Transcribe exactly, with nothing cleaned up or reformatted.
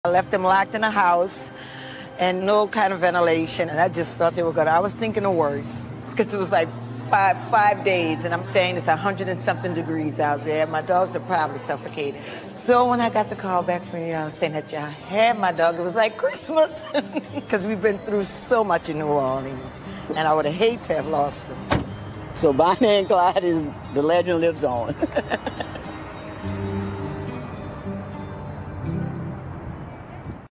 I left them locked in a house and no kind of ventilation, and I just thought they were good. I was thinking the worst because it was like five five days, and I'm saying it's a hundred and something degrees out there. My dogs are probably suffocating. So when I got the call back from you all saying that y'all had my dog, it was like Christmas because we've been through so much in New Orleans, and I would have hated to have lost them. So Bonnie and Clyde is, the legend lives on.